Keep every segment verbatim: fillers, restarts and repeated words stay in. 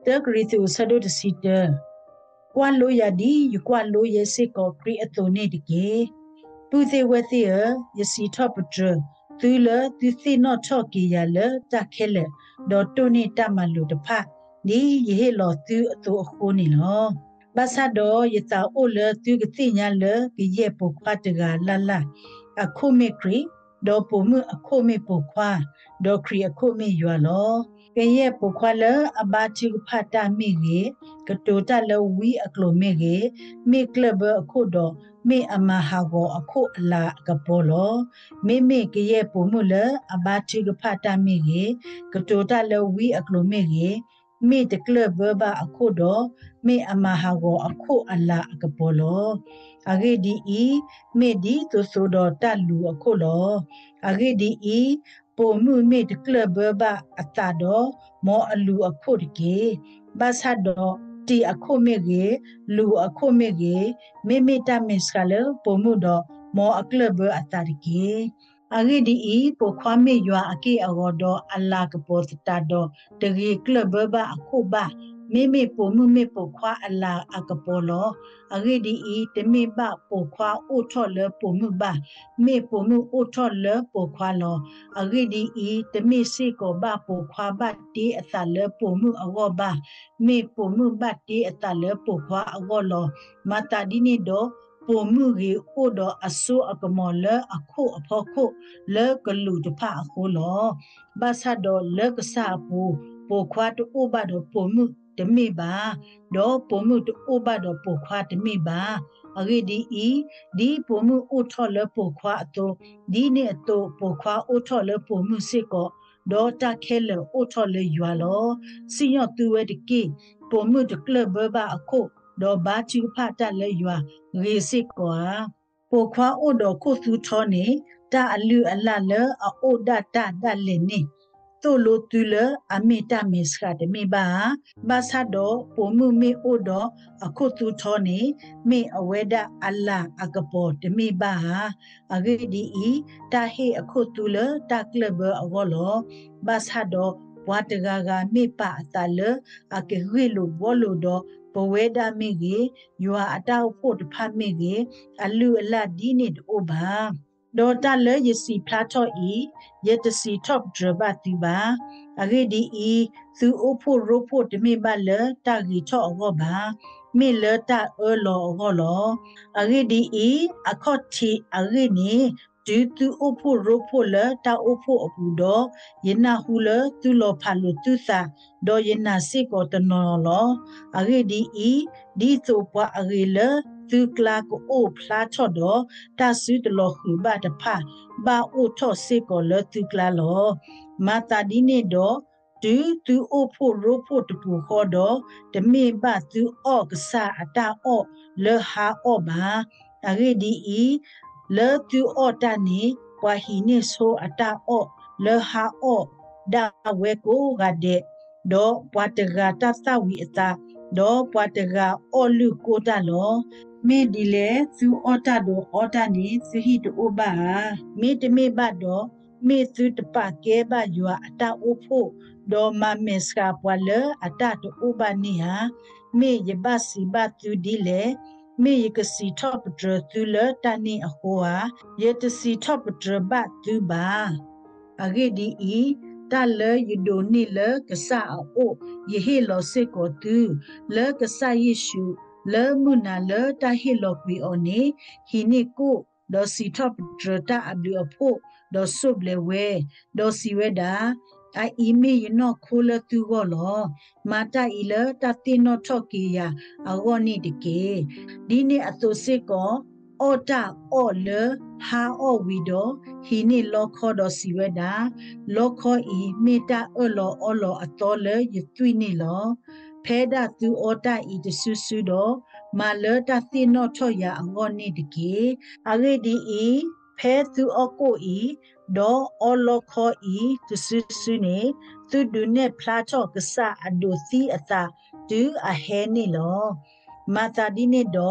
เตกรีตูสะดุดสิเตกวนโลยาดีอยู่กวนโลเยสิกอกรีอโตเนดิเกปูเซเวเตียยสิทอปตรตูเลตูซีนอทอกียาเลตะเคเลดอตูนีตามาลูตะพะนี่ยเฮลอตูอโตโคนี่ลอบาซาโดยตาโอเลตูกติญาเลกิเยปควาตกาลาลาอะโคเมครีดอปูมุอะโคเมปควาดอครีอะโคเมยัวลอกะเยปควาเลอบาติกพาตามิเกกะโตตาเลวีอะโคเมเกเมคลบอะโคดอเมอะมาฮาโกอะโคอลากะปอลอเมเมกะเยปูมุเลอบาติกพาตามิเกกะโตตาเลวีอะโคเมเกเมตะกลบะอะโคดอเมอะมาฮาโกอะโคอลากะปอลออะเกดีอีเมดีตุโซดอตาลูอะโคลออะเกดีอีปูมุเมตะกลบะอะตาดอမောအလူအခုတကေဘာသာတော့တီအခုမေကေလူအခုမေကေမေမေတမစ်ကလပုံမှုတော့မောအကလဘအတာတကေအဂိဒီဤပိုခွာမေယွာအကေအောတော့အလာကပေါ်စတာတော့တကေကလဘဘအခုဘာမေမေပုံမှုမေပိုခွာအလာအကပေါ်လောအဂိဒီဤတမေဘပိုခွာအိုထော်လပုံမှုဘာမေပုံမှုအိုထော်လပိုခွာလောအဂိဒီဤတမေစေကောဘပိုခွာဘတီအသလပုံမှုအောဘာမေပုံမှုဘတီအသလပိုခွာအောလောမတာဒီနေတော့ပုံမှုကြီးအိုတော့အဆူအကမောလအခုအဖို့ခုလေကလူတဖအခုလောဘာသာတော့လေကစားပူပိုခွာတူဘတော့ပုံမှုတမေပါတော့ပုံမှုတူဘတော့ပိုခွာတမေပါအဂိဒီဤဒီပုံမှုအိုထော်လပိုခွာအတော့ဒီနေအတော့ပိုခွာအိုထော်လပုံမှုစစ်ကောဒေါ်တာခဲလအိုထော်လရွာလောစီယောတူဝဲတကေပုံမှုတကလဘဘအခုဒေါ်ဘာချူဖတ်တလရွာရေစစ်ကွာပိုခွာအိုတော်ခုသူထောနေတာအလူအလလအိုဒတာဒလည်းနေတိုလိုတူလအမီတာမစ်ခတ်မေဘာဘာသာတော့ပုံမှုမေအိုတော့အခုသူထောနေမေအဝဲဒအလာအကပေါ်တမေဘာအဂေဒီဤတာဟေအခုသူလတာကလဘအောလောဘာသာတော့ဘွာတဂါဂါမေပါအတလအကေဝေလိုဘောလိုတော့ပဝဲဒမေကြီးယွာအတောက်ဖို့တဖတ်မေကြီးအလူအလဒီနေတို့ဘာဒေါ်တာလေယစီဖလာတော့ဤယတစီတော့ဒရဘတိပါအဂေဒီဤသူအဖို့ရိုဖို့တမေပါလေတာဂီတော့အောဘာမေလတာအောလောအောလောအဂေဒီဤအခော့တီအဂေနီတူတူအဖို့ရိုဖို့လေတာအဖို့အပူတော့ယနာဟူလေသူလောဖာလူသူစာဒေါ်ယနာစေကောတနော်လောအဂေဒီဤဒီဆိုပွားအဂေလေသူကလာကိုအိုဖလာချော့တော့တာစုတလောခုဘတဖာဘာအိုထော့စေကောလေသူကလာလောမာတာဒီနေတော့တူတူအိုဖို့ရိုဖို့တပူခေါ်တော့တမေဘသူအော့ကစားအတာအော့လေဟာအော့ဘာအဂေဒီဤလေတူအော့တနေပွာဟီနေဆိုအတာအော့လေဟာအော့ဒါဝဲကိုကတဲ့တော့ပွာတကတသဝီအတာတော့ပွာတကအော်လူကိုတလောမေဒီလေသူအော်တာတော့အော်တာနေသဟိတိုဘာမေတမေဘတော့မေသူတပကဲဘယွာအတာအိုဖို့ဒေါ်မမက်စကပွာလအတာတိုဘာနီဟာမေယဘစီဘသူဒီလေမေယကစီထော့ပဒရသူလတနီအဟိုဟာယတစီထော့ပဒရဘသူဘာအဂေဒီဤတလယဒိုနီလကဆာအိုယေဟေလောစေကိုတူလကဆာယေရှုလေမုနာလတဟေလောကွီအိုနေဟီနီကိုဒေါ်စီထော့ပဒရတာအဘလူအဖို့ဒေါ်ဆုဘလေဝဲဒေါ်စီဝဲတာအိုင်အီမေယနောခိုလတူကောလောမာတာအီလတတိနောထော့ကီယာအဂောနိတကေဒီနေအတုစစ်ကောအော်တာအော်လဟာအော်ဝီဒိုဟီနီလောခေါ်တော်စီဝဲတာလောခေါ်ဤမေတာအော်လောအော်လောအတော်လေယသွိနေလောဖဲဒါသူအော်တာဤတဆူဆူတော့မာလတာတိနောထော့ယာအဂောနိတကေအဂေဒီဤဖဲသူအကိုဤဒေါ်အော်လောခေါ်ဤတဆူဆူနေသူဒုနေဖလာချော့ကဆာအဒိုစီအသာဒူအဟဲနေလောမာတာဒီနေတော့ဖ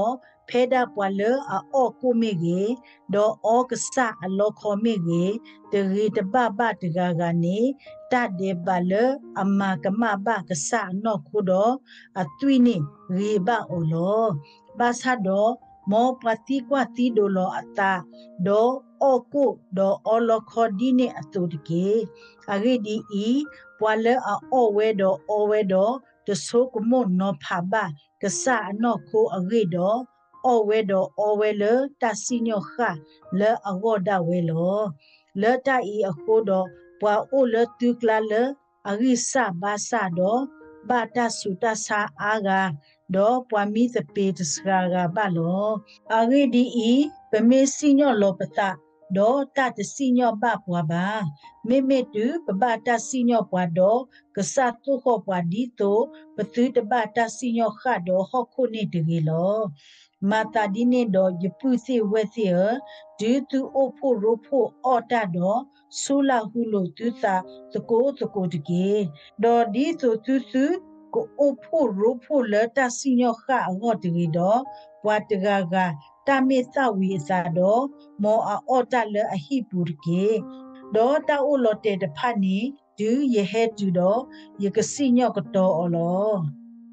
Peda Pwale a Okumege, Do Oksa a Lokomege, the Read Baba de Gagani, Tade Bale, a Makamaba Kasa no Kudo, a Twini, Riba Olo, Basado, Mo Patikwa Tidolo Ata, Do Oku, Do Olokodine Atudike, Aridi E, Pwale a Owedo Owedo, the Sokumo no Paba, Kasa no Ko Arido, Owedo Owele, Tasinyo Ha, Le Agoda Welo, Le Tai Akodo, Pwa Ole Tukla Le, Arisa Basado, Bata Sutasa Aga, Do Pwa Mith Petis Raga Balo, Aridi E, Pemesinyo Lopeta, Do Tat Sinyo Bapwaba, Meme Tu, Bata Sinyo Pwado, Kasatu Ho Pwadito, Petu Bata Sinyo Hado, Hokuni Tigilo. Matadine do Yepusi Wethia, due to Opo Ropo Otado, Sula Hulo Tusa, the go to go to gay. Do Dito Tusu, go Opo Ropo Leta Senior Ha, what we do, what the gaga, Tamisa Wizado, more a Otala a Hipurke. Do ta ulote the pani, do ye head to do, ye can see your olo.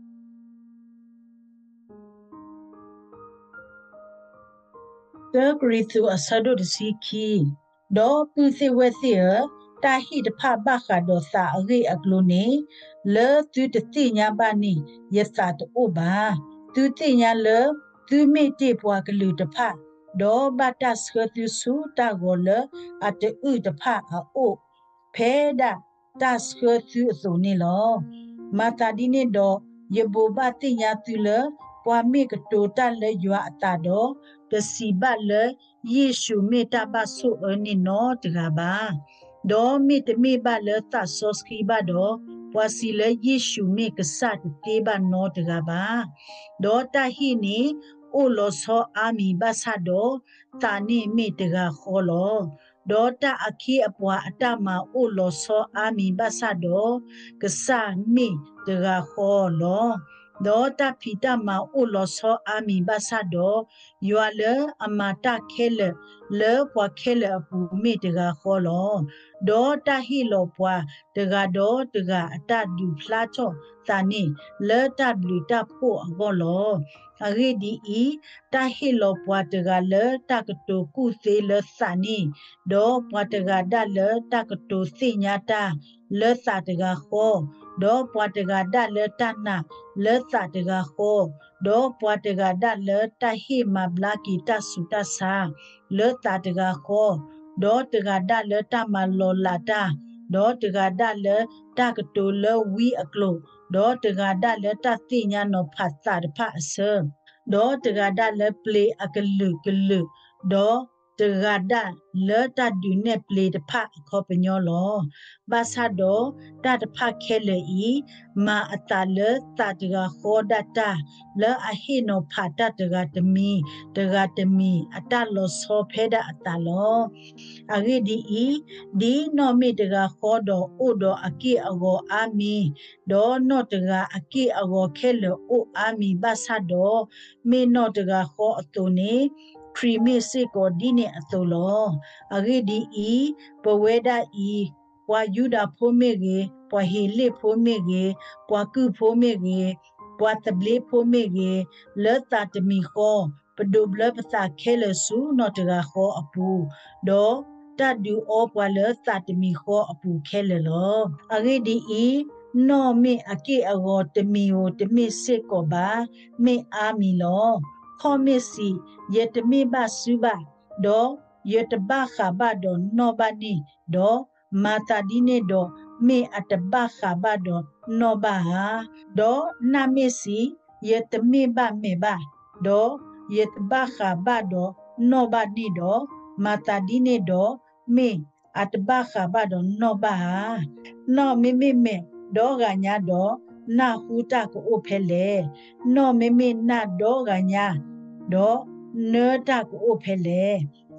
Gagri to a sado de siki. Do puthi wethia, tahi de pa baka do sa agi aglone, le tu te tinya bani, yesa to oba. Tu tinya le, tu me te poa glu de pa. Do batas tu su ta gole at the u de pa a o. Peda, tas tu so ni lo. Matadine do, ye boba tinya tu le, poa me que tota le yua atado. The siba le Yeshu meta baso ni no draba. Do mit me ba le ta soskiba do. Wasi le Yeshu me que sat teba no draba. Do ta hini ulo so ami basado tani me dra holo. Do ta aki apwa atama ulo so ami basado que sa me dra holo. Do ta pita ma ulo so ami basado. Yua le amata kele le pwa kele apu me tega holo. Do ta hilo pwa tega do tega ata du plato tani le ta blu ta po agolo. Agedi i ta hilo pwa tega le ta kato ku se le sani. Do pwa tega da le ta kato se nyata le sa tega ho. Do pwa tega da le ta na le sa tega ho. Do Poatega da le tahi ma blaki ta suta sa le tatega ho. Do tega da le tamalo lata. Do tega da le takato le wi aklo. Do tega da le tatinya no pasa de pasa. Do tega da le play akalu kalu. Do tega da le ta du ne play de pa kopenyolo. Basado da de pa kele i ma atale tatega ho data. Le ahino pata tega temi tega temi atalo so peda atalo agedi i di no mi tega hodo udo aki ago ami do no tega aki ago kele o ami basado mi no tega ho atone creamy siko dine atolo agedi i poweda i wa yuda pomege wa hele pomege wa ku pomege Pwa table po mege le tatami ho pedoble pasa kele su notega ho apu do tadu o pwa le tatami ho apu kele lo agedi i no me ake ago temi o temi seko ba me ami lo ho me si yetemi ba suba do yetba kha ba do no ba ni do mata dine do me atba kha ba do no ba ha do na me si yet me ba me ba do yet ba kha ba do no ba ni do mata dine do me at ba kha ba do no ba ha no me me me do ga nya do na hu ta ko o phele no me me na do ga nya do ne ta ko o phele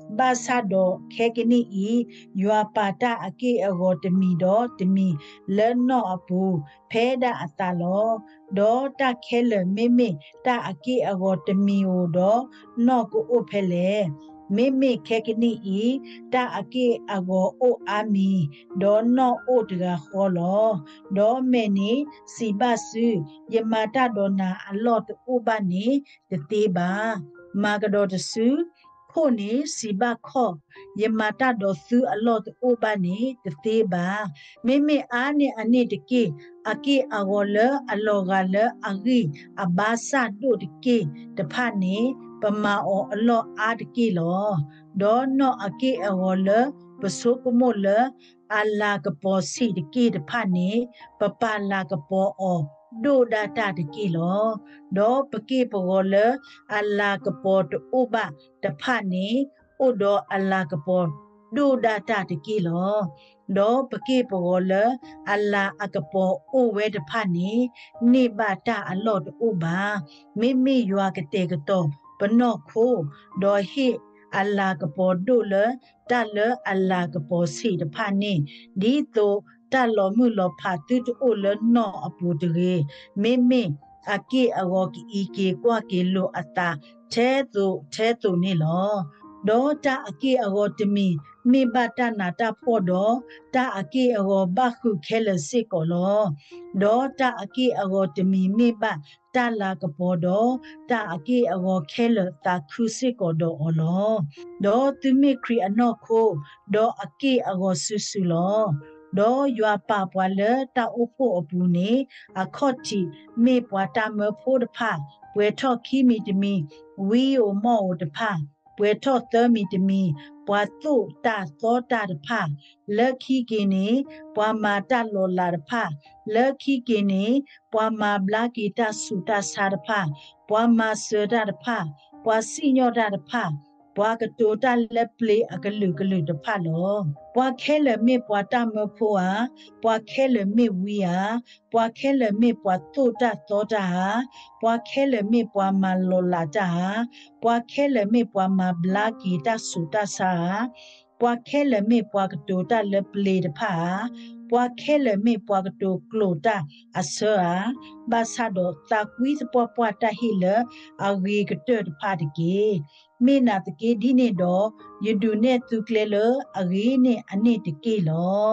บาซาโดแค่กินีอียัวปาตาอาเกอโกตมีดอตมีเลนออปูเพดาอัตาโลดอตาเคเลเมเมตาอาเกอโกตมีโอดอนอกูโอเพเลเมเมแค่กินีอีตาอาเกอโกโออามีดอนอโอตกาขอลอดอเมนีสีบาซืยมาตาดอนาอลอตอุบานีตเตบามากดอตซืခိုနေစီဘခောယမတာဒိုဆူအလော့အိုဘာနေတသေးပါမိမိအားနေအနိတကေအကေအဝလအလောကလအဂီအဘာစာဒိုတကေတဖတ်နေပမာအောအလောအားတကေလောဒေါနောအကေအဝလပစုကမောလအလာကပေါ်စီတကေတဖတ်နေပပလာကပေါ်အောဒိုဒတာတကေလောဒေါပကေပေါ်လအလာကပေါ်တူဘတဖတ်နေဥဒေါ်အလာကပေါ်ဒိုဒတာတကီလောဒေါ်ပကေပေါ်လအလာအကပေါ်အိုဝဲတဖတ်နေနေပါတာအလော့တူပါမိမိယွာကတဲ့ကတော့ပနော့ခိုဒေါ်ဟိအလာကပေါ်ဒိုလတလအလာကပေါ်စီတဖတ်နေဒီတော့တလောမှုလောဖတ်တူတူလနော့အပူတရေမိမိအကေအဝကီကေကွာကေလိုအတာထဲသူထဲသူနေလောဒေါ်တာအကေအဝတမီမိဘတနာတာဖို့တော့တာအကေအဝဘခုခဲလစစ်ကောလောဒေါ်တာအကေအဝတမီမိဘတာလာကပေါ်တော့တာအကေအဝခဲလတာခုစစ်ကောတော့အလောဒေါ်သူမိခရီအနော့ခိုဒေါ်အကေအဝဆူဆူလောဒေါ်ယွာပါပွာလတာအဖို့အပူနေအခော့တီမေပွာတာမဖို့တဖဝေထော့ခီမီတမီဝီယိုမောတဖဝေထော့သမီတမီပွာတုတာသောတာတဖလက်ခီကင်းနေပွာမာတလောလာတဖလက်ခီကင်းနေပွာမာဘလာကီတာဆူတာစာတဖပွာမာဆဒတဖပွာစီညောတာတဖပွာကတိုတာလက်ပလေအကလူကလူတဖလောပွာခဲလမေပွာတမဖိုဟာပွာခဲလမေဝီယာပွာခဲလမေပွာတုတာသောတာပွာခဲလမေပွာမာလောလာတာပွာခဲလမေပွာမာဘလာကီတာဆူတာစာပွာခဲလမေပွာကတိုတာလက်ပလေတဖပွာခဲလမေပွာကတိုကလိုတာအဆောဘာသာဒတာကွီစပွာပွာတာဟီလအဝေကတတဖတကေမေနာတကေဒီနေတော့ယဒုနဲ့သူကလေလအဂေးနဲ့အနိတကေလော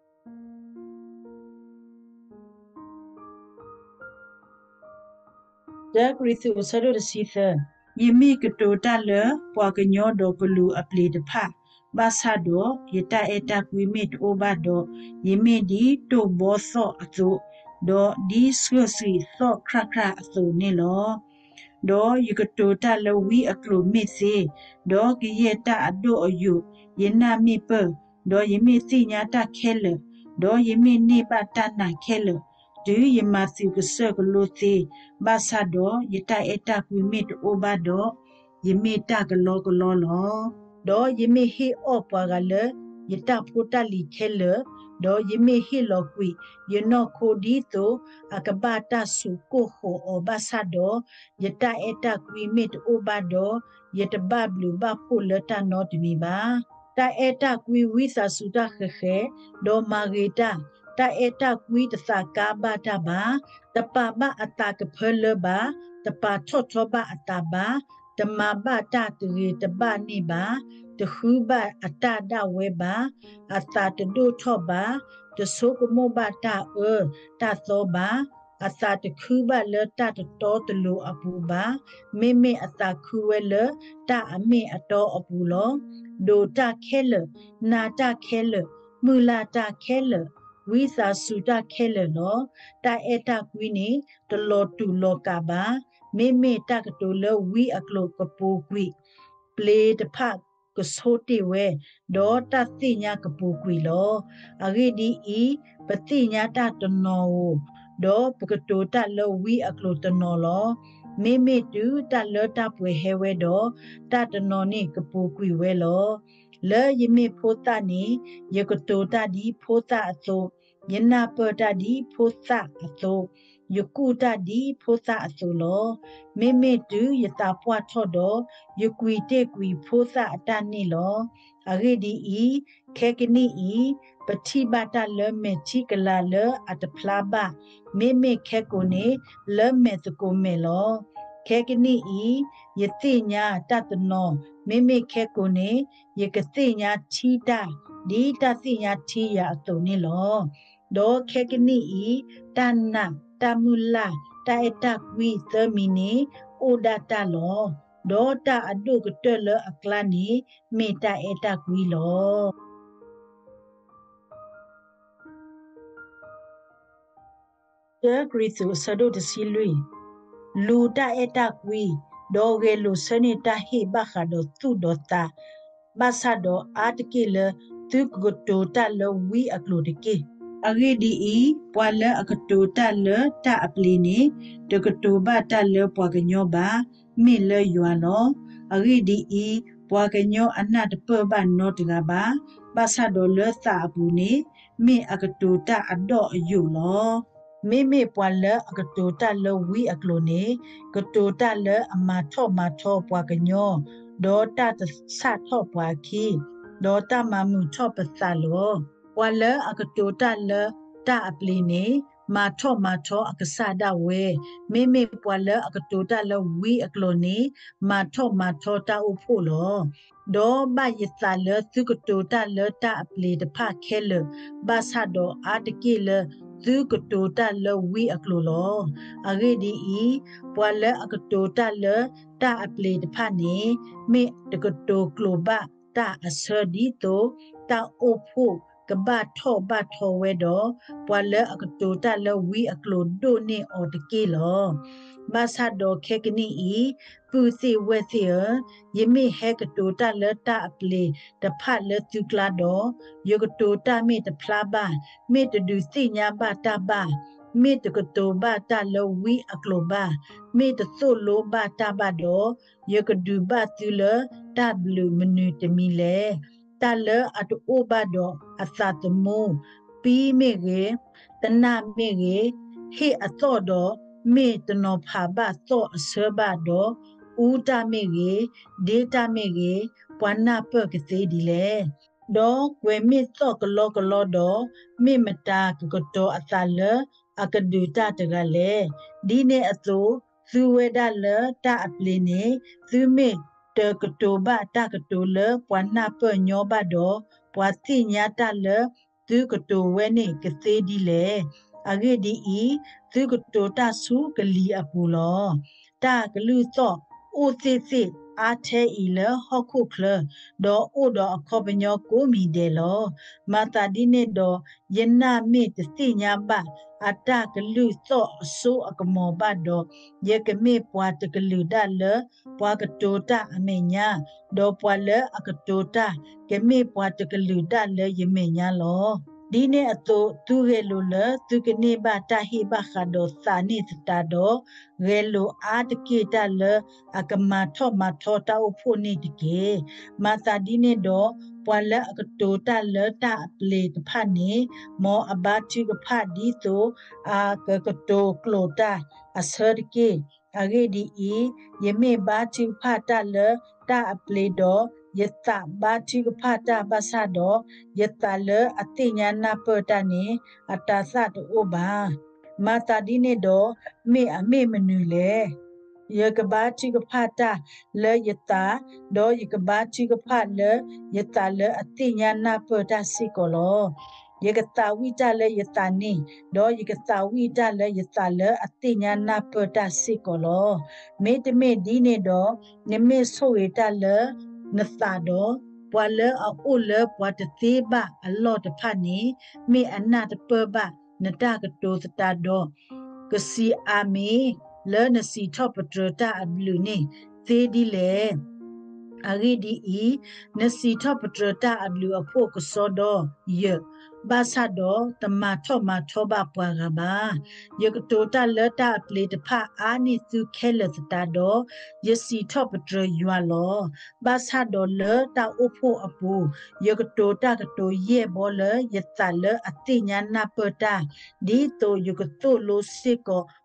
ဒါကရီသူဆရရစီသယမိကတိုတာလပွာကညောတော့ကလူအပလီတဖဘာသာတော့ယတအတကွေမစ်အိုဘာတော့ယမိဒီတိုဘောဆောအစုတော့ဒီဆွစီဆောခရခရအစုနေလောဒေါ်ယကတိုတာလဝီအကလိုမစ်စေဒေါ်ကီယတာအဒိုအယုယနာမိပဒေါ်ယမိစီညာတာခဲလဒေါ်ယမိနေပါတနာခဲလဒူယမစီကဆကလိုစီဘာသာတော့ယတအတကွေမစ်အိုဘာတော့ယမိတာကလောကလောလောဒေါ်ယမိဟီအောပွားကလယတဖိုတလီခဲလဒေါ်ယမိဟီလောကွီယနောခိုဒီတိုအကဘာတာစုကိုခိုအဘာသာတော့ယတအတကွေမစ်အိုဘာတော့ယတဘဘလူဘဖိုလတာနောတမီပါတာအတကွေဝိသာစုတာခခဲဒေါ်မာဂေတာတာအတကွေတသကာဘာတာဘာတပဘအတကဖလဘာတပထော့ထောဘအတဘာတမဘတာတူတပနိဘာတခုဘအတဒဝေဘာအတတဒုထောဘာတဆုကမောဘတာအတသောဘာအတတခုဘလတတတောတလူအပူဘာမေမေအတခုဝဲလတအမေအတောအပူလောဒိုတခဲလနာတခဲလမူလာတခဲလဝိသာစုတခဲလလောတအတကွီနေတလောတူလောကဘာမေမေတကတိုလဝီအကလောကပူကွီပလေတဖကဆိုတီဝဲဒေါ်တသိညာကပူကွီလောအဂိဒီဤပတိညာတတနောဒေါ်ပကတိုတလဝီအကလောတနောလောမေမေတူတလတပွေဟဲဝဲဒေါ်တတနောနိကပူကွီဝဲလောလေယမေဖိုတာနိယကတိုတာဒီဖိုတာအသောယနာပတာဒီဖိုတာအသောยกูตาดีโพตาอสุโลเมเมตุยตาปวาทอดอยกุยเตกุยโพตาอตานิโลอเรดีอีเคกนีอีปฏิบัติเลเมชิกลาเลอัตพลาบะเมเมเคโกเนเลเมตโกเมโลเคกนีอียติญาตตโนเมเมเคโกเนยกติญาทีตาดีตติญาทียาตุนิโลโดเคกนีอีตันนาตามุลาตาเอตากวีเตมินีโอดาตาโลโดตาอดุกเตเลอักลานีเมตาเอตากวีโลเจอกริสุสะดุดสิลุยลูตาเอตากวีโดเกลูสนิตาฮิบาคาโดตุโดตาบาซาโดอาตกิเลตุกกโตตาเลวีอักโลดกิအဂိဒီဤပွာလအကတူတလတအပလီနီတကတူဘတလပွာကညောပါမိလယွာလောအဂိဒီဤပွာကညောအနတ်ပဘနောတကပါပါဆဒလသာဘူးနီမိအကတူတအတော့အယူလောမိမိပွာလအကတူတလဝီအကလိုနေကတူတလအမထောမထောပွာကညောဒေါ်တတဆထောပွာခီဒေါ်တမမှုထောပစလောဝါလအကတိုတလတအပလီနေမာထောမာထောအကဆာဒဝဲမေမေပွာလအကတိုတလဝီအကလိုနေမာထောမာထောတာဥဖို့လောဒေါ်ဘယသလသုကတိုတလတအပလီတဖခဲလဘာဆာဒေါ်အာတကိလသုကတိုတလဝီအကလိုလောအဂေဒီဤပွာလအကတိုတလတအပလီတဖနေမေတကတိုကလိုဘတာအဆဒီတိုတာဥဖို့ကဘာထောဘတ်ထောဝဲတော့ပွာလအကတိုတလဝီအကလိုဒိုနေအော်တကေလောဘာသာတော့ခေကနီဤပူစီဝဲစီယမိဟဲကတိုတလတအပလေတဖတ်လသူကလာတော့ယောကတိုတမေတဖလာပါမေတဒူစီညာပါတပါမေတကတိုဘာတလဝီအကလိုပါမေတဆိုလိုဘာတပါတော့ယောကဒူဘာသူလတဘလူမနူတမီလေတလအတူဘဒအသတမူပီမေကေတနာမေကေဟေအသောတော်မေတနောဖာဘသောအစေဘတော်ဥတမေကေဒေတာမေကေပွာနာပကစေဒီလေဒေါကွေမေသောကလောကလောတော်မေမတာကကတောအသလအကဒူတတကလေဒီနေအသူသူဝေဒလတအပလီနေသူမေတကတိုဘတကတိုလပွာနာပညောဘတော်ပွာတိညာတလသူကတိုဝဲနေကသေးဒီလေအဂေဒီဤသူကတိုတဆုကလီအပူလောတကလူသောအိုစစ်စစ်အားထဲဤလဟော့ခုခလဒေါ်အိုဒေါ်အခောပညောကိုမီတယ်လောမာတာဒီနေဒေါ်ယနာမေတတိညာပါအတကလူသောအဆိုးအကမောဘတော်ယေကမေပွားတကလူဒလပွားကတိုတာအမေညာဒေါ်ပွာလအကတိုတာကမေပွားတကလူဒလယမေညာလောဒီနေ့အတူသူရဲလိုလသူကနေဘာတာဟိဘခါဒိုစာနိတတာဒေါ်ရဲလိုအာတကေတလအကမထောမထောတာအဖို့နေတကေမာတာဒီနေ့ဒေါ်ပွာလအကတိုတာလတာပလေတဖတ်နေမောအဘာချီကဖတ်ဒီတိုအာကကတိုကလိုတာအစရကေအဂေဒီဤယမေဘာချီဖတ်တလတာပလေဒေါ်ယတဘာတိကဖတာဘာသာတော့ယတလအတိညာနာပတနေအတာသတိုဘာမာတာဒီနေတော့မေအမေမနူလေယကဘာတိကဖတာလေယတာတော့ယကဘာတိကဖလေယတလအတိညာနာပတစီကောလောယကတာဝိတလေယတနေတော့ယကတာဝိတလေယတလအတိညာနာပတစီကောလောမေတမေဒီနေတော့နမေဆိုရတလနသာတော့ပွာလအိုလပွာတသေးဘအလောတဖတ်နေမေအနာတပဘနတကတိုစတာတော့ကစီအာမီလဲနစီထောပထရတာအဘလူနေသေးဒီလေအဂိဒီဤနစီထောပထရတာအဘလူအဖို့ကစောတော့ယဘာသာတော့တမထောမထောဘပွာကပါယကတိုတာလတာပလေတဖအာနိစုခဲလစတာတော့ယစီထောပထရယွာလောဘာသာတော့လတာအဖို့အပူယကတိုတာကတိုယေဘောလယတလအတိညာနာပတာဒီတိုယကတိုလိုစစ်ကို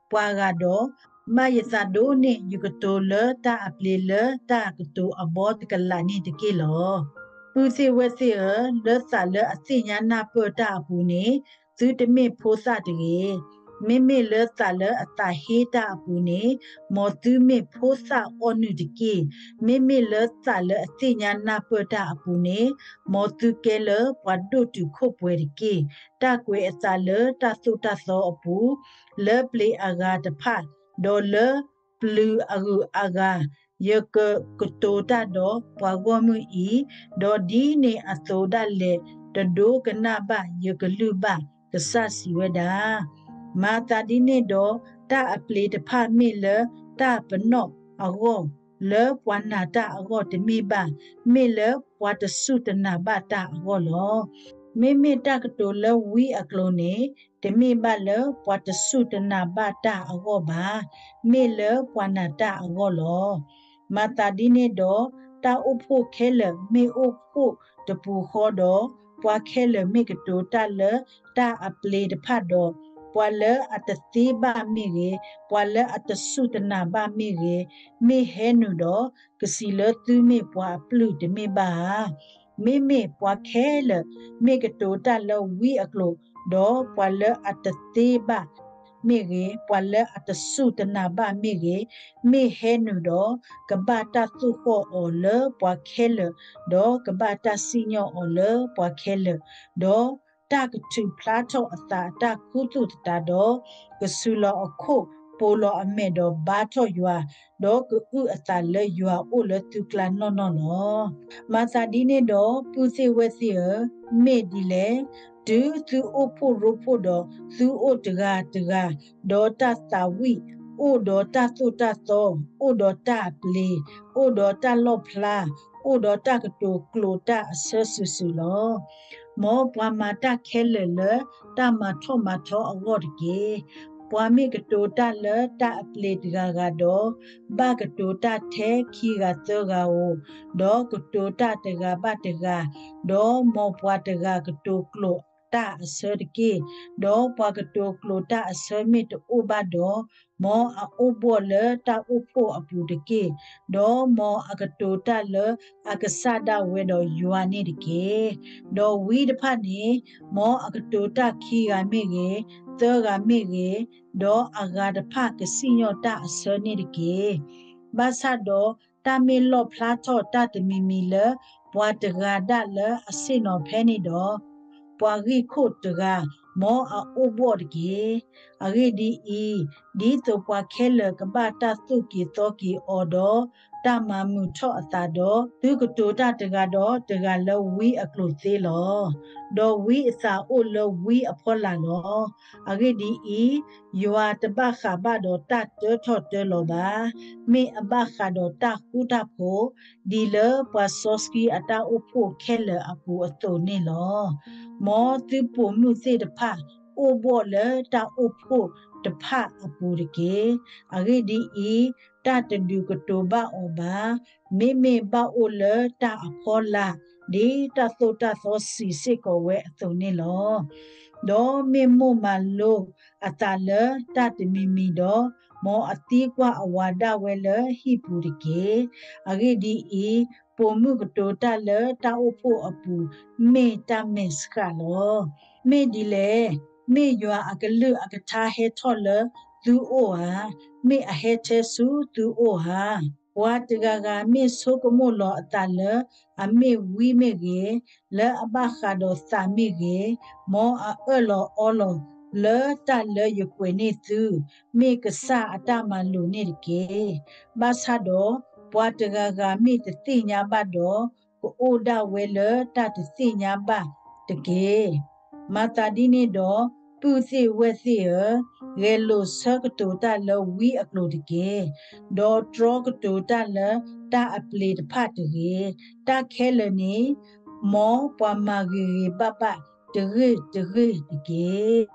ปวากาโดมายซาโดนี่ยูกโตเลตาอัปเลเลตากโตอบอตกลานี่ตะกี้ลอปูสิเวสิเอเลสาเลอสิญานาเปตาปูนี่ သူတမေဖိုးစတကေမေမေလဲတလဲအတာဟေတာအပူနေမောသူမေဖိုးစအောနုတကေမေမေလဲတလဲအသိညာနာပတာအပူနေမောသူကဲလဲဘွားဒုတုခုတ်ပွဲတကေတကွေအစာလဲတဆုတသောအပူလဲပလေအဂါတဖတ်ဒေါ်လဲပလူအဂူအဂါယကကတိုတာတော့ဘွားကောမှုဤဒေါ်ဒီနေအသောဒလေတဒိုကနာဘယကလူဘကဆာစီဝဒာမာတာဒီနေတော့တာအပလေတဖမေလတာပနော့အဂောလေပွာနာတာအဂောတမေပါမေလပွာတဆုတနာဘတာအဂောလောမေမေတကတိုလဝီအကလုံးနေတမေပါလပွာတဆုတနာဘတာအဂောပါမေလပွာနာတာအဂောလောမာတာဒီနေတော့တာအဖို့ခဲလမေအဖို့တပူခေါ်တော့ပွာခဲလမေကတိုတာလတာအပလေတဖတ်တော့ပွာလအတတိဘာမိရေပွာလအတဆုတနာဘာမိရေမေဟဲနုတော့ကစီလသူမေပွာပလူတမေဘာမေမေပွာခဲလမေကတိုတာလဝီအကလိုတော့ပွာလအတတိဘာမေရေပွာလအတဆုတနာဘာမေရေမေဟဲနုတော့ကဘာတာသူခေါ်အော်လပွာခဲလတော့ကဘာတာစီညောအော်လပွာခဲလတော့တာကတူဖလာထောအတာတာကုတုတာတော့ကဆူလောအခုပိုလောအမေတော့ဘာထောယွာတော့ကဥအတာလေယွာအိုလတုကလာနော်နော်နော်မာစာဒီနေတော့ပူစီဝက်စီမေဒီလေဒူသူအဖို့ရဖို့တော့သူအတကတကဒေါ်တာသာဝီအိုဒေါ်တာသုတာသောအိုဒေါ်တာပလီအိုဒေါ်တာလော့ဖလာအိုဒေါ်တာကတိုကလိုတာအဆဆူဆူလောမောပွာမာတာခဲလလတာမထောမထောအဝတ်ကေပွာမေကတိုတာလတာအပလေတကကတော့ဘာကတိုတာထဲခီကသောကဟိုဒေါကတိုတာတကဘတကဒေါမောပွာတကကတိုကလိုတာအစရကေဒေါပွာကတိုကလိုတာအစမီတိုဘဒေါမောအိုဘောလတာဥဖို့အပူတကေဒေါမောအကတိုတာလအကဆာဒဝဲတော့ယွာနေတကေဒေါဝီတဖတ်နေမောအကတိုတာခီကမေကေသောကမေကေဒေါအဂါတဖကစီညောတာအစနေတကေဘာသာဒေါတာမေလောဖလာထောတာတမီမီလဘွာတဂါဒလအစိနောဖဲနေတော့ပွာဂိခုတ်တကမောအိုဘောတကေအဂေဒီဤဒီတော့ပွာခဲလကဘာတာသုကီတောကီအော်တော့တာမမှုထော့အတာတော့သူကတိုတာတကတော့တကလဝီအကလုသေးလောတော့ဝီအစာအိုလဝီအဖော်လာလောအဂေဒီဤယွာတဘခါဘတော့တတ်ထော့တလောပါမေအဘခါတော့တခုတဖို့ဒီလပွာဆော့စကီအတာအိုဖို့ခဲလအပူအတုံနေလောမောသူပုံမှုစေတဖအိုဘောလတာအိုဖို့တဖအပူတကေအဂေဒီဤတတဒုကတောဘအောဘာမေမေဘအိုလတာအဖောလာဒီတသောတသောစီစေကောဝဲအတုံနေလောဒေါ်မေမိုမလိုအတလတတမီမီတော့မောအတိကွာအဝါဒဝဲလဟိပူတကေအဂေဒီဤပုံမှုကတောတလတာအဖို့အပူမေတမစ်ခါလောမေဒီလေမေယွာအကလူအကထားဟဲထော်လသူအိုဟာမေအဟဲတဲဆူသူအိုဟာဝါတကကမေဆိုကမိုလောအတလအမေဝီမေကေလအဘခါဒေါစာမေကေမောအလောအောလောလေတလယကွေနေသူမေကဆာအတမလူနေကေဘာသာတော့ဘွာတကကမေတတိညာဘတော့ကိုအိုဒဝဲလတတတိညာဘတကေမာတာဒီနေတော့ပူစီဝက်စီရရေလိုဆကတိုတာလဝီအကလိုတကေဒေါ်ထရကတိုတာလတာအပလီတဖတ်တကေတာခဲလနီမောပွာမာဂီဘဘတရေတရေတကေ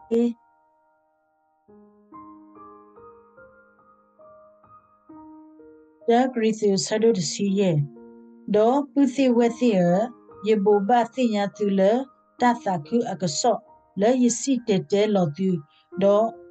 တာဂရီစီဆဒိုတစီယေဒေါ်ပူစီဝက်စီရယေဘဘစီညာသူလတာသခုအကဆောလေယစီတဲတဲလောသူဒေါ်တ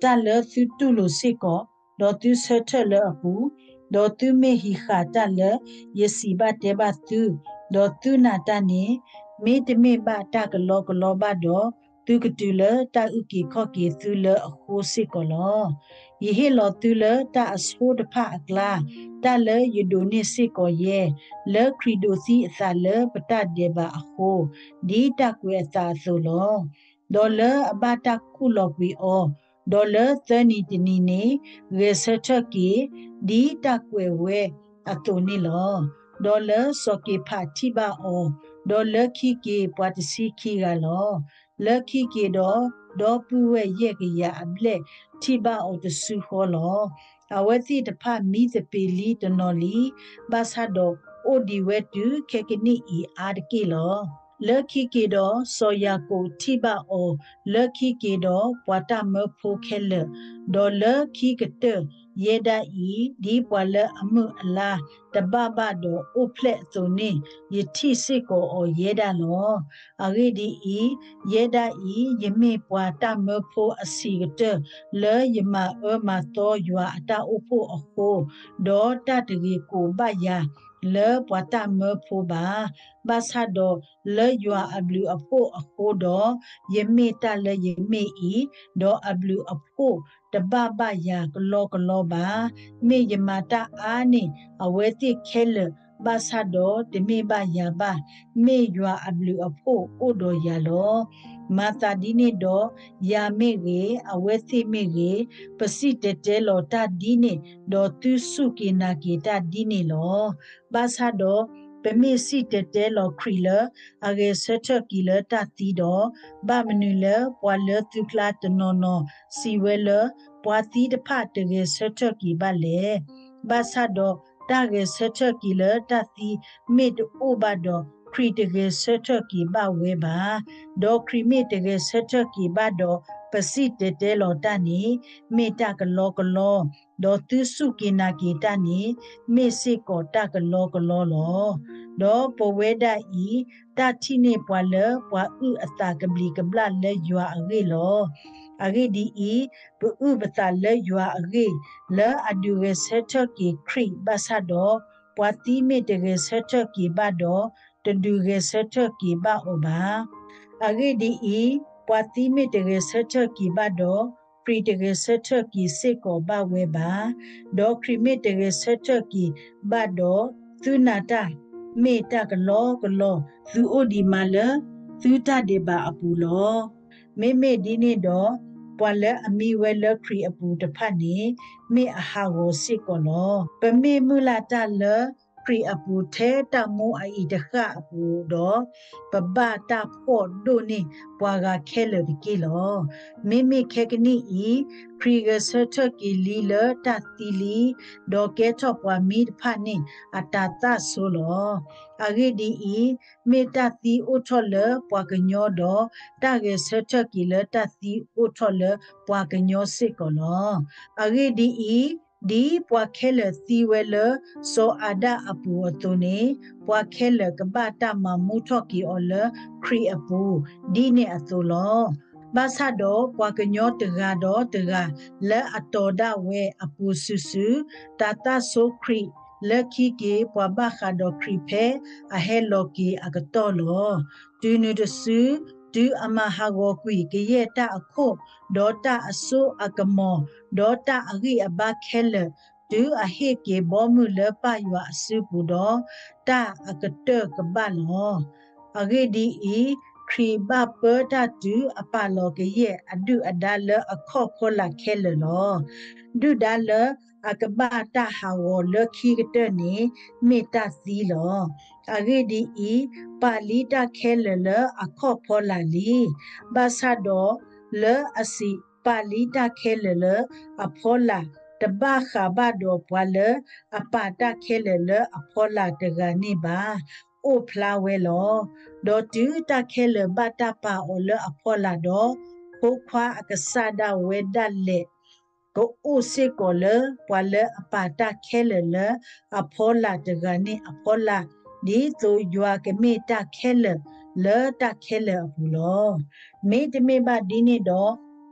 ตาเลตุตุลุสิโกดอตุเซเทเลอปูดอตุเมฮิขาตาเลเยสีบาเตบาตุดอตุนาตานีเมตเมบาตากะโลกะโลบาดอตุกตุเลตาอุกิขอกิตุเลอโคสิโกลอยเฮลอตุเลตาอสโฟดพะอกลาตาเลยโดนิสิโกเยเลคริโดซีซาเลปตาเดบาโคดีตะကွေซาโซโลဒေါ်လာအဘတာကုလောကွေအောဒေါ်လာသနီတနီနေရေစထကီဒီတကွယ်ဝဲအတုန်နီလောဒေါ်လာစောကေဖာတိပါအောဒေါ်လာခိကေပွားတစီခိကလောလက်ခိကေတော့ဒေါ်ပူဝဲရဲ့ကရအပလက်တိပါအောတဆူဟောလောအဝတိတဖမီသပေလီတနော်လီဘာသာတော့အိုဒီဝဲတူခေကနီအီအာဒကေလောလက်ခိကေတော့စောယာကိုတိပါအောလက်ခိကေတော့ပွာတာမဖိုခဲလဒေါ်လာခိကတယေဒာဤဒီပွာလအမှုအလားတပပတော့အိုဖလက်စုံနေယတိစိကိုအောယေဒာလောအဂိဒီဤယေဒာဤယမေပွာတာမဖိုအစီကတလေယမအမတော်ယွာအတာအိုဖို့အခိုဒေါ်တတကြီးကိုပယာလေပွာတာမဖိုပါဘာသာတော့လေယွာအဘလူအဖို့အခိုတော့ယမေတလေယမေဤတော့အဘလူအဖို့တပပယာကလောကလောပါမေယမတာအာနေအဝဲတိခဲလဘာသာတော့တမေပယာပါမေယွာအဘလူအဖို့အိုတော်ရလောမာတာဒီနေတော့ယာမေရေအဝဲသိမေရေပစိတတဲလောတာဒီနေတော့သူစုကေနာကေတာဒီနေလောဘာသာတော့ပမေစီတတဲလောခရီလအဂေဆထကီလတာတီတော့ဘာမနူလပွာလတုကလာတနော်နော်စီဝဲလပွာတီတဖတကေဆထကီပါလေဘာသာတော့တာကေဆထကီလတာတီမေတအိုဘာတော့ခရီတကေဆထကီပါဝဲပါဒေါခရီမေတကေဆထကီပါတော့ပစိတတဲလောတာနီမေတကလောကလောဒေါသူစုကေနာကေတာနီမေစေကောတကလောကလောလောဒေါပဝဲဒဤတာတိနေပွာလပွာဥအတာကပလီကပလလေယွာအဂေလောအဂေဒီဤဘဥပတာလေယွာအဂေလာအဒူဝေဆထကီခရီဘဆာဒေါပွာတိမေတကေဆထကီဘဒေါတဒူကေဆထကီဘအိုဘာအဂေဒီဤပွာတိမေတကေဆထကီဘဒေါခရီတကေဆထကီစေကောဘဝဲဘာဒေါခရီမေတကေဆထကီဘဒေါသူနာတာမေတကလောကလောသူအိုဒီမာလသူတတေပါအပူလောမေမေဒီနေတော့ပွာလအမီဝဲလခရီအပူတဖတ်နေမေအဟာကိုစစ်ကောလောပမေမူလာတလခရီအပူထဲတမိုးအိတခအပူတော့ပပတာဖို့ဒိုနေပွာကခဲလဒီကီလောမေမေခဲကနီဤခရီကဆထကီလီလတတီလီဒေါကဲချောပွာမီဖာနေအတာတဆိုလောအဂေဒီဤမေတတီအိုထောလပွာကညောတော့တကဲဆထကီလတတီအိုထောလပွာကညောစစ်ကောလောအဂေဒီဤဒီပွာခဲလသီဝဲလစောအာဒအပူအတုနေပွာခဲလကပတာမမူထော့ကီအော်လခရီအပူဒီနေအတုလောဘာသာတော့ပွာကညောတကတော့တကလက်အတော်ဒဝဲအပူဆူဆူတာတာဆိုခရီလက်ခိကေပွာဘခါတော့ခရီဖဲအဟဲလော်ကီအကတော်လောတူနူတဆူဒူအမဟာဂောကွီကရဲ့တာအခုဒေါ်တာအဆိုအကမောဒေါ်တာအဂိအဘခဲလဒူအဟေကေဘောမူလပယွာအစုပူတော့တာအကတကဘလောအဂိဒီဤခရီဘပတာတူအပလောကရဲ့အဒုအဒါလအခော့ခောလာခဲလလောဒုဒါလအကဘာတာဟာဝလခိကတနေမေတ္တာစီလောအဂေဒီဤပါဠိတခဲလလအခော့ဖောလာလီဘာသာတော့လအစီပါဠိတခဲလလအဖောလာတဘခါဘတော့ပွာလအပါတခဲလလအဖောလာတကနေပါအိုဖလာဝဲလောဒေါ်တူတခဲလဘတာပါအိုလအဖောလာတော့ခိုခွာအကဆာဒဝဲဒလက် ko o se ko le pwale apata khele le aphola dagani aphola ni to ywa ke me ta khele le ta khele apulo me de me ba di ni do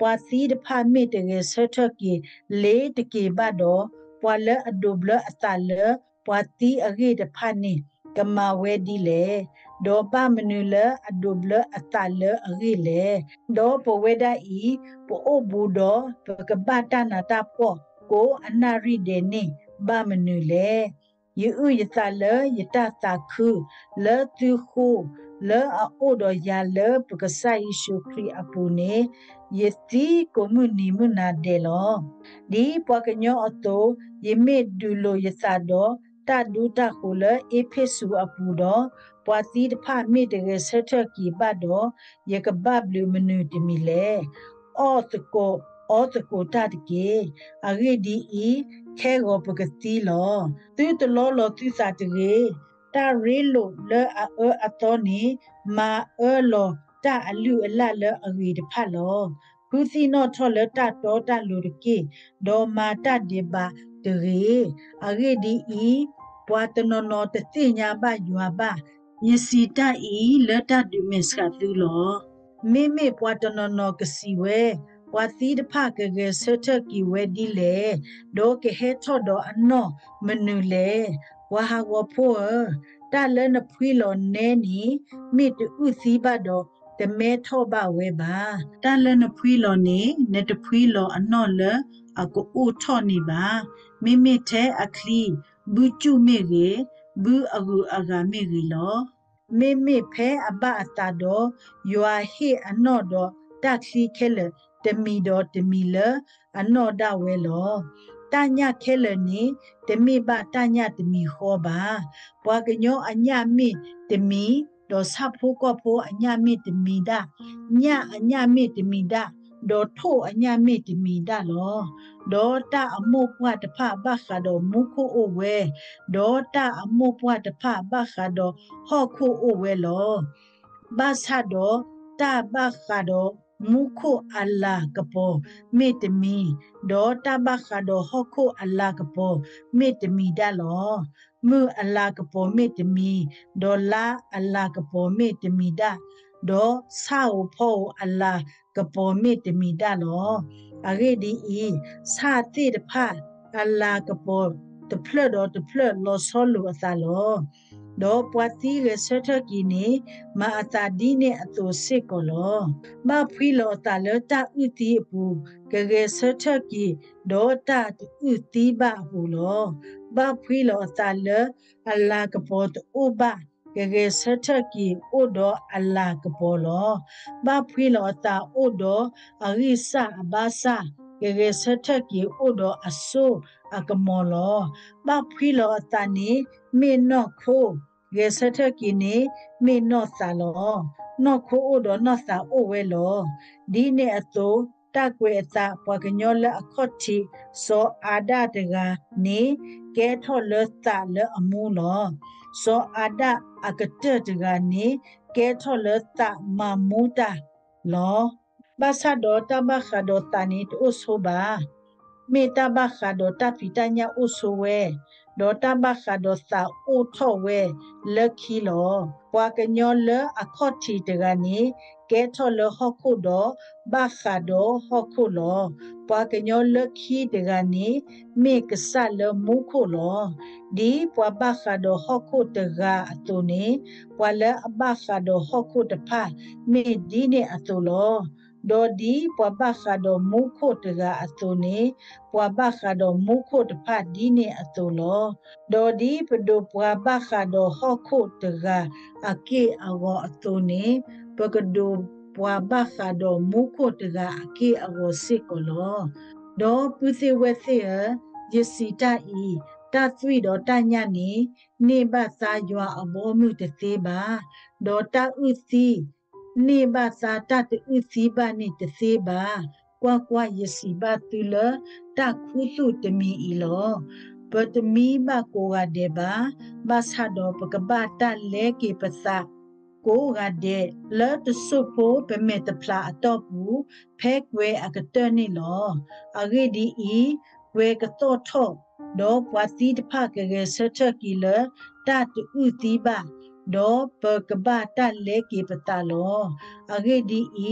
ปวดสีดพามีเตเกเซทกีเลตกีบาดอปวดเลอดูบเลอตาเลปวดตีอเกดพานีกมาเวดีเลดอบ้ามนูเลอดูบเลอตาเลอเกเลดอปเวดาอีปโอบูดอปกบาตานาตาปอโกอนาริเดนีบ้ามนูเลยูอุยตาเลยตาตาคูเลตุคูเลอโอดอยาเลปกษายิชูครีอปูเนยติโกมุนีมุนาเดลอดีปวกญออโตยเมดูโลยตาดอตาดูตาโคเลเอเพสูอปูดอปวตีดพาเมเดเกเซเทกีบาดอยกบาบลูมนูติมิเลออตโกออตโกตาตเกอเรดีอีแค่กปกติลอตุตลอลอตุสาตเกตาเรโลเลอเอออตอนีมาเออลอตาอลูอลาเลอเรดพาลอคุซีนอทอเลตาโตตาลูรเกดอมาตาเดบาเตเรอเรดีอีปวตนนอตติญาบายัวบายสีตาอีเลตาดูเมสกาตุลอเมเมปวตนนอกสีเวปวตีดพากเกเซเทกีเวดีเลโดเกเฮทอดออันนอมนูเลวาฮาวโพตาเลนพวีลอเนนีมิตอุสีบาดอตเมทอบาเวบาตาเลนพวีลอเนเนตพวีลออันนอเลအကိုအိုထော့နေပါမိမိထဲအခလီဘူးကျုမိရေဘူးအကူအကမိရီလောမိမိဖဲအပအတာတော့ယွာဟိအနော့တော့တက်ခီခဲလတမီတော့တမီလအနော့ဒဝဲလောတညခဲလနေတမိဘတညတမီဟောပါဘွာကညောအညမိတမီတော့ဆပ်ဖို့ကောဖို့အညမိတမီဒညအညမိတမီဒดอโทอัญญาเมติมีดาลอดอตาอโมปวาตภาบะคาดอมุโคโอเวดอตาอโมปวาตภาบะคาดอฮอโคโอเวลอบาซาดอตาบะคาดอมุโคอัลลาห์กะปอเมตมีดอตาบะคาดอฮอโคอัลลาห์กะปอเมตมีดาลอมืออัลลาห์กะปอเมตมีดอลาอัลลาห์กะปอเมตมีดาดอซาโอพออัลลาห์กะปอเมตมีดาลออะเรดีอีซาติดพาอัลลาห์กะปอตะเพลดอตะเพลลอซอลูอะซาลอดอปวตีเรเซทกีนีมาอะตาดีเนอะโตเซกอลอมาพวีลอตาเลตาอุติปูเกเรเซทกีดอตาอุติบาปูลอบาพวีลอตาเลอัลลาห์กะปอตโอบาเกเกเซทกีโอดออัลลาห์กะปอลอบาพวีลอตาโอดออะริซาอบาซาเกเกเซทกีโอดออะโซอะกะมอลอบาพวีลอตานีเมนอโคเกเซทกีนีเมนอซาลอนอโคโอดอนอซาโอเวลอดีเนอะโตตะกวยอะตาปวกญอละอะคอติโซอาดาตะกานีแกทอเลตาเลอะมูลอโซอาดาอากเตตะกานีแกทอเลตามามูตาลอบาซาดอตาบะคาดอตานีโอโซบาเมตาบะคาดอตาปิตาญาโอโซเวดอตาบะคาดอซาโอทอเวเลคีลอปวกญอเลอะคอติตะกานีแกทอเลฮอคุดอบาคาดอฮอคุลอปวกญอเลคีตะกานีเมกซาเลมูคุลอดีปวบาคาดอฮอคุตะกาอโตนีปวเลอบาคาดอฮอคุตะพาเมดีเนอโตลอดอดีปวบาคาดอมูคุตะกาอโตนีปวบาคาดอมูคุตะพาดีเนอโตลอดอดีปโดปวบาคาดอฮอคุตะกาอาเกอวออโตนีปกโดปวบาคาดอมูคุตะกาอาเกอวอสิกอลอดอปุเซเวเซเยสิตาอีตาซุยดอตาญานีเนบาซายัวอโบมุตเซบาดอตาอุซีเนบาซาตาตอุซีบานิตเซบากว่ากว่าเยสิบาตุเลตาคุสุตมีอีลอปตมีบาโกกาเดบาบาซาดอปกบาตาเลเกปซาโกกาเดเลตสุโพเปเมตพลาอตอปูเฟกเวอะกะเตนิลออะเรดีอีเวกะโตทอดอปวตีตภาเกเกเซทกีเลตาตอุติบาดอเปกบาตาเลเกปตาลออะเรดีอี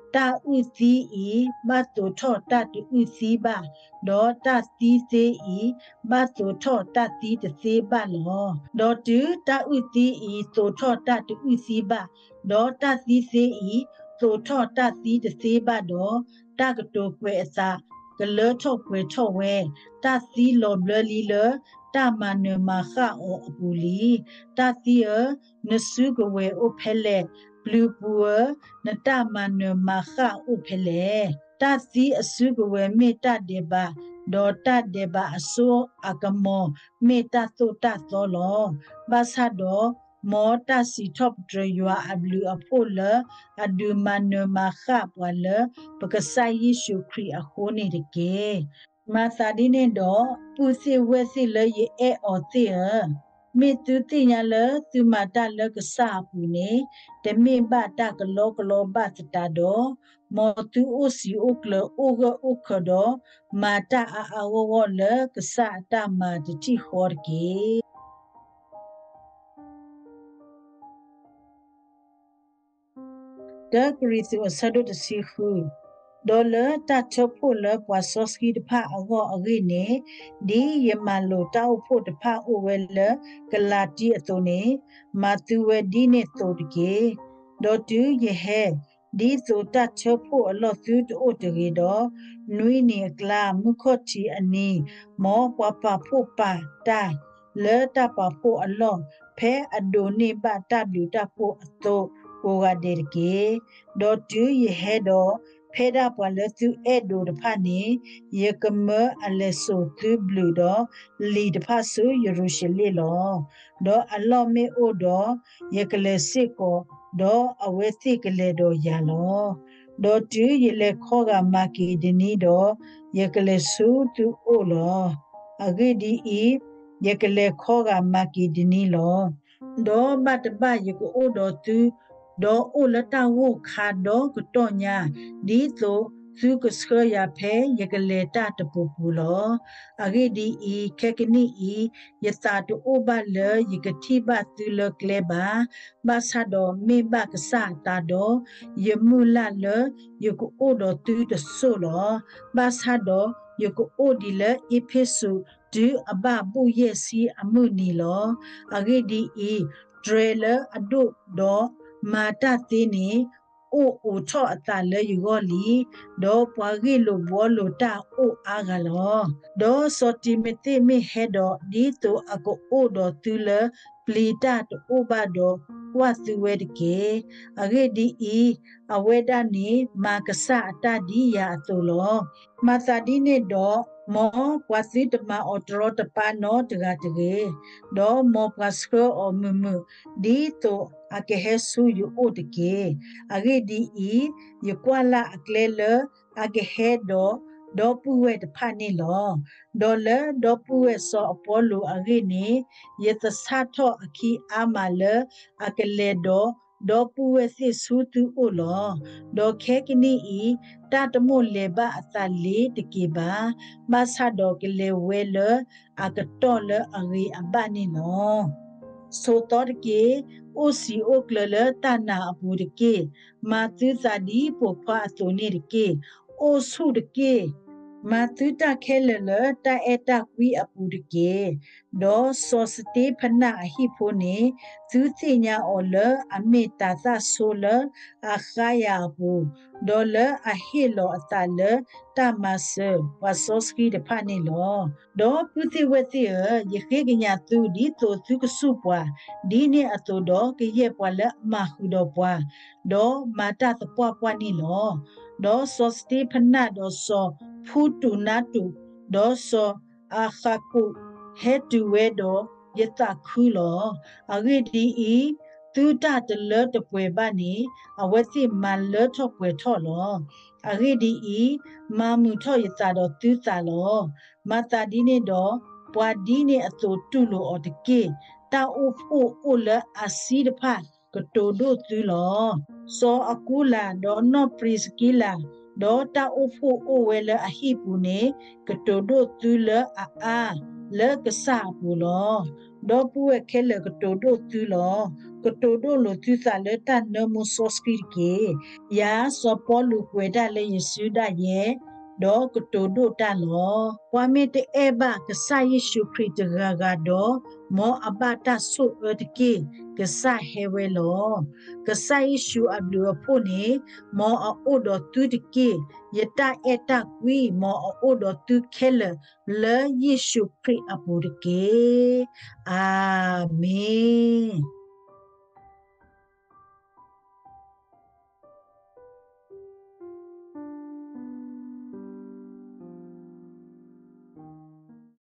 ตาอุซีอีมาตัวทอตาตุอุซีบาดอตาซีเซอีมาตัวทอตาซีตเซบาลอดอตุตาอุซีอีตัวทอตาตุอุซีบาดอตาซีเซอีตัวทอตาซีตเซบาดอตากตัวเกวอซากะเลอทอเกวทอเวตาซีลอเบลลีเลตามาเนมาคาโออปูลีตาซีเอนสุกเวโอเพเลปลูปัวนตามาเนมาคาโอเพเลตาซีอสุกเวเมตาเดบาดอตาเดบาอโซอากมอเมตาโตตาโซลอบาซาดอမောတစီထော့ဒရယွာအဘလူအဖို့လအဒူမနမခပွာလပကဆိုင်ယေရှုခရစ်အခုနေတကေမာသာဒီနေတော့ပူစီဝဲစီလယေအဲအော်တီယမေတူတိညာလသူမတလကစားပူနေတမေဘတကလောကလောဘစတာတော့မောတူအိုစီအိုကလအိုဂအိုခတော့မာတအာအဝဝလကစားတမာတတိခေါ်ကေda krisi osado de sihu dollar ta chopo la pasoski de pha ago agi ne di yemalo ta upho de pha owela kalati atone matuwe di ne to de ke do tu ye he di so ta chopo alo su to de ge do nui ne kla mukho ti ani mo pa pa pho pa ta le ta pa pho alo phe ado ne ba ta lu ta pho atoကိုကဒေကေဒေါ်တူယဟဲဒေါ်ဖေဒါပွာလတူအဲဒိုဒဖာနီယကမအလက်ဆိုတူဘလူဒေါ်လီဒဖာဆူယေရုရှလေလောဒေါ်အလောမေအိုဒေါ်ယကလေစစ်ကိုဒေါ်အဝဲသိကလေဒေါ်ယာလောဒေါ်တူယလေခောကမာကီဒီနီဒေါ်ယကလေဆူတူအိုလောအဂေဒီဤယကလေခောကမာကီဒီနီလောဒေါ်ဘတ်ဘယကိုအိုဒေါ်တူဒေါ်အိုလတာဝခါဒေါ်ကတောညာဒီတိုသူကစခရဖဲယကလေတာတပူပူလောအဂေဒီဤခေကနီဤယတာတိုဘလယကတိဘသူလကလေဘာဘာသာဒေါ်မေဘကဆာတာဒေါ်ယမူလာလယကိုအိုဒေါ်သူတဆိုလောဘာသာဒေါ်ယကိုအိုဒီလအဖေဆုဒီအဘပူရဲ့စီအမှုနီလောအဂေဒီဤဒရလအဒုဒေါ်မာတသိနေအိုအိုထော့အတလဲယူဂောလီဒေါ်ပွားဂီလိုဘောလိုတာအိုအာဂလောဒေါ်စောတိမတိမေဟေဒေါ်ဒီတိုအကိုအိုဒေါ်တူလပလီတာတိုဘဒေါ်ဝါစီဝဲတကေအဂေဒီဤအဝဲဒနီမာကဆာအတဒီယာအတူလောမာသာဒီနေဒေါ်မောကွာစီတမအော်တရောတပနောတကတကေဒေါ်မောပစကောအမမဒီတိုအကေဟဲဆူယူအိုတကေအဂေဒီဤယကွာလာအကလေလအကေဟဲဒေါ်ဒေါ်ပူဝဲတဖာနေလောဒေါ်လဒေါ်ပူဝဲစောအပေါ်လိုအဂေနေယတဆာထောအခီအာမလအကလေဒေါ်ဒေါ်ပူဝဲစစ်ဆူတူအိုလောဒေါ်ခဲကနီဤတတမို့လေဘအသလေးတကေပါမဆာဒေါ်ကလေဝဲလအကတော်လအဂေအပနေနောဆိုတော်ကေအိုစီအိုကလလတနာအပူတကေမာသူစာဒီပိုဖွာဆိုနေတကေအိုဆုတကေမာသူတခဲလလတအဲတကွီအပူတကေဒေါ်စောစတေဖနာအဟိဖိုနေသူသိညာအော်လအမေတာသဆိုလအခါယာဘူဒေါ်လအဟိလောအတလတမဆဝါစောစကီတဖာနေလောဒေါ်ပုတိဝတိယခေကညာသူဒီတိုသူကစုပွားဒီနေအတူတော့ကရဲ့ပွားလမဟုတော့ပွားဒေါ်မာတာတပွားပွားနေလောဒေါ်စောစတေဖနာဒေါ်စောဖူတူနာတူဒေါ်စောအခါကုဟဲတူဝဲတော့ယတခုလောအဂေဒီဤသူတတလတပွဲပါနေအဝစီမလထော့ပွဲထော့လောအဂေဒီဤမာမူထော့ယတတော့သူစာလောမတာဒီနေတော့ပွာဒီနေအတူတူလိုအတကေတာအိုဖိုအိုလအစီဒဖာကတိုဒိုသူလောစောအကူလာဒေါ်နော့ပရစ်ကီလာဒေါ်တာအိုဖိုအိုဝဲလအဟိပူနေကတိုဒိုသူလအာအာလကဆာပူလောဒေါ်ပူဝဲခဲလကတိုဒိုသူလောကก็ตัวโดโลตุซาเลตันเนมุสอสกิเกยาสอปอลูกเวดาเลเยซูดาเยดอกก็ตัวโดตาลอว่าเมเตเอบะกษาเยซูคริสต์กากาดอมออบาตาสุเอตเกกษาเฮเวลอกษาเยซูอับลูอโพเนมออโอดอตุตเกยตาเอตากวีมออโอดอตุเคลเลเยซูคริสต์อปูตเกอาเมน